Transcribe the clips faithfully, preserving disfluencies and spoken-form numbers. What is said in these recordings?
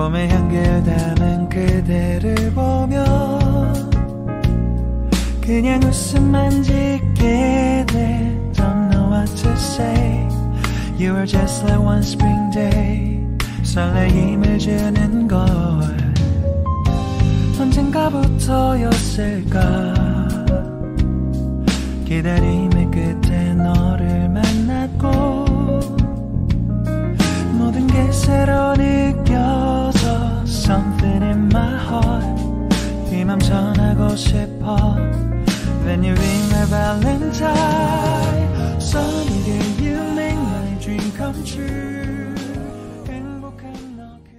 봄의 향기를 담은 그대를 보며 그냥 웃음만 짓게 돼. Don't know what to say. You were just like one spring day. 설레임을 주는 걸 언젠가부터였을까. 기다림의 끝에 너를 만났고 모든 게 새로 느껴져. Something in my heart. 이 맘 전하고 싶어. When you ring my valentine. Sunny day you make my dream come true. 행복한 너 그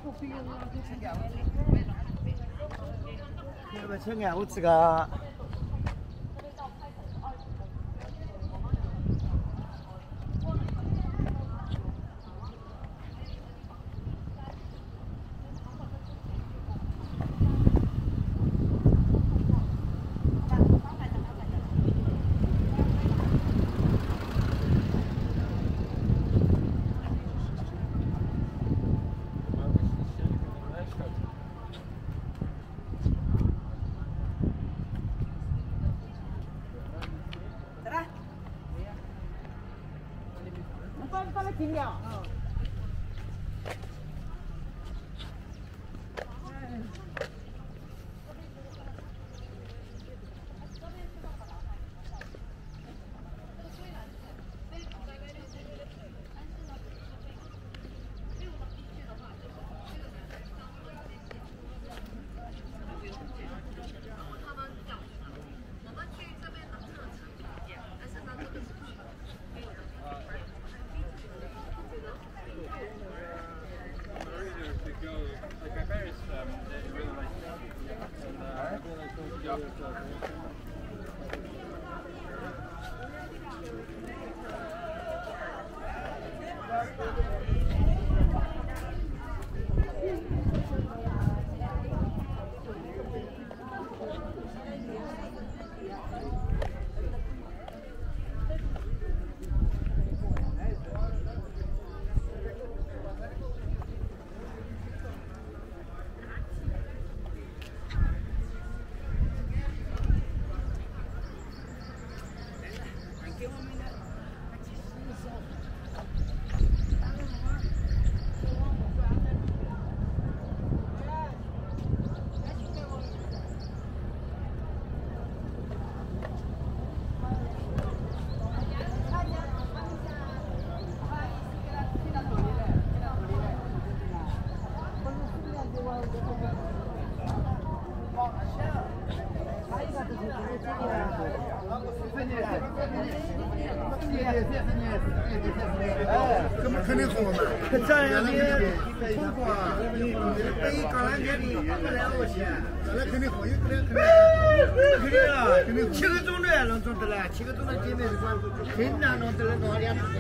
여러분 청해 우츠가 肯定红嘛，这样的红花，北橄榄叶的不来我钱，那肯定红，有肯定肯定肯定啊，肯定七个钟头也能种得来，七个钟头见面是光很难弄得来弄两次。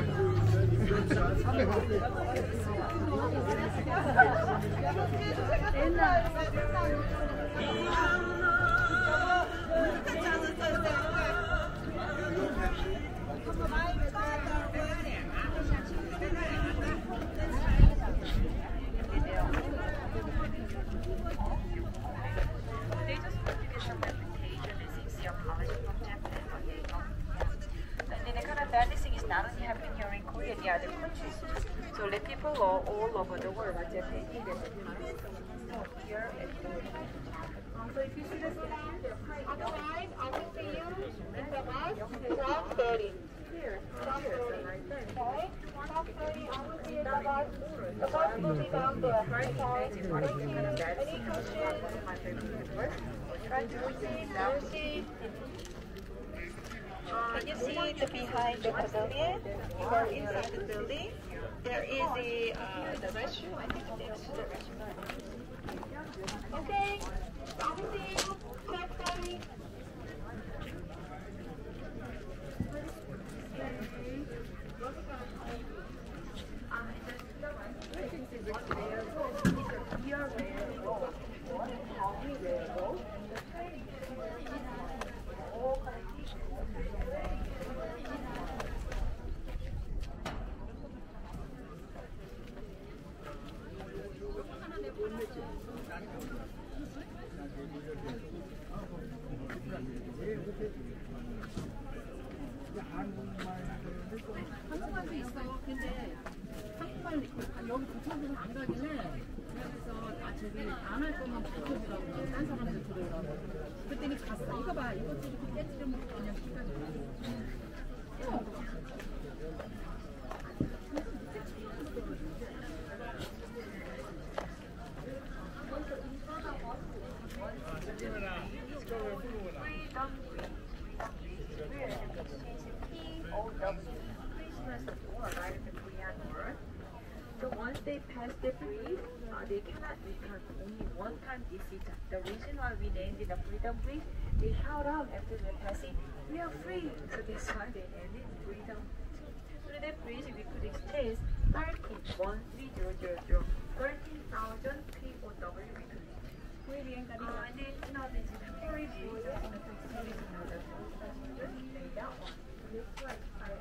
Dancing is not only happening here in Korea, the other countries too. So let people all, all over the world are taking them here and so if you see the otherwise, I will see you in the bus twelve thirty. Here, twelve thirty. Okay, twelve thirty. I will see you in the bus. The bus will be down there. Okay. Thank you. Any questions? Try to proceed. Proceed. Can you see the behind the pavilion? You are inside the building. There is the uh, the restroom. I think that's the restroom. Okay. I will see you. twelve thirty. 한국말도 있어. 근데 한국말 여기 부천에서 안 가길래 그래서 아 저기 안 할 거면 부천이라고 딴 사람들 들으라고. 그랬더니 갔어. 이거 봐. 이것도 이렇게 깨지려 먹고 그냥 시간이. So once they pass the breeze, uh, they can only one time this season. The reason why we named it the Freedom Bridge, they shout out after the passing, we are free. So that's why they named it Freedom. Through that bridge, we could exchange thirteen one three zero zero zero thirteen thousand P O W we could. Uh, and then now this is the very bridge of the exchange another data on this one.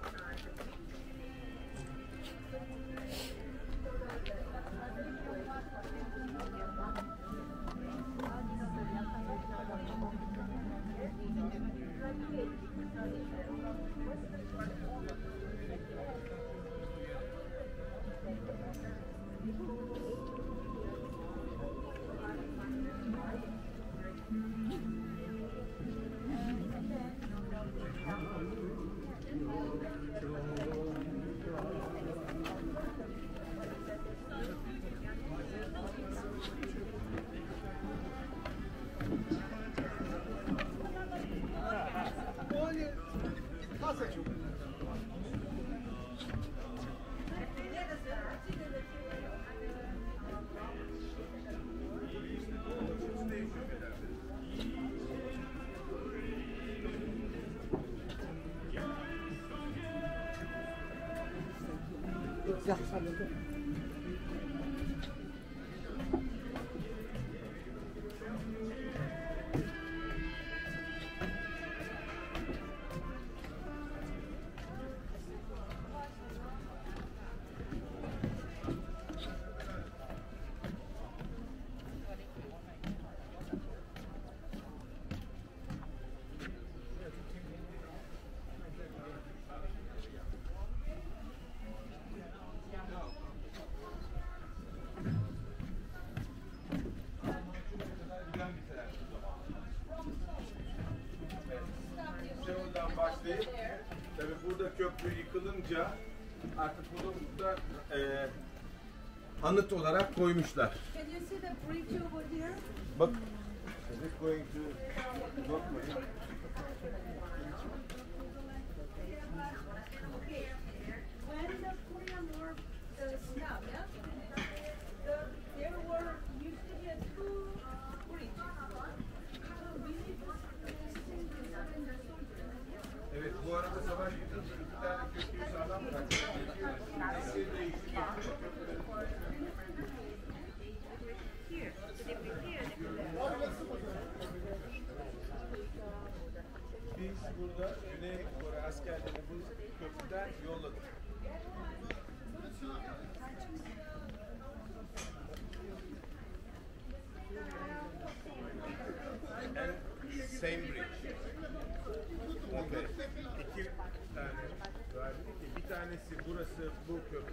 Başlayıp, tabii burada köprü yıkılınca artık bunu burada e, anıt olarak koymuşlar. Can you see the bridge over here? Bak, is it going to not way? When the Korean War uh, stopped, yeah? The, there were used to be a two bridge. So we need to surrender soldiers. Evet, bu arada savaş bitince iki tane köprüyü sağlam bıraktı. Nesli değişti. Biz burada Güney Kore askerlerini bu köprüden yolladık. And same bridge. Okay. İki tane var. Bir tanesi burası bu köprü.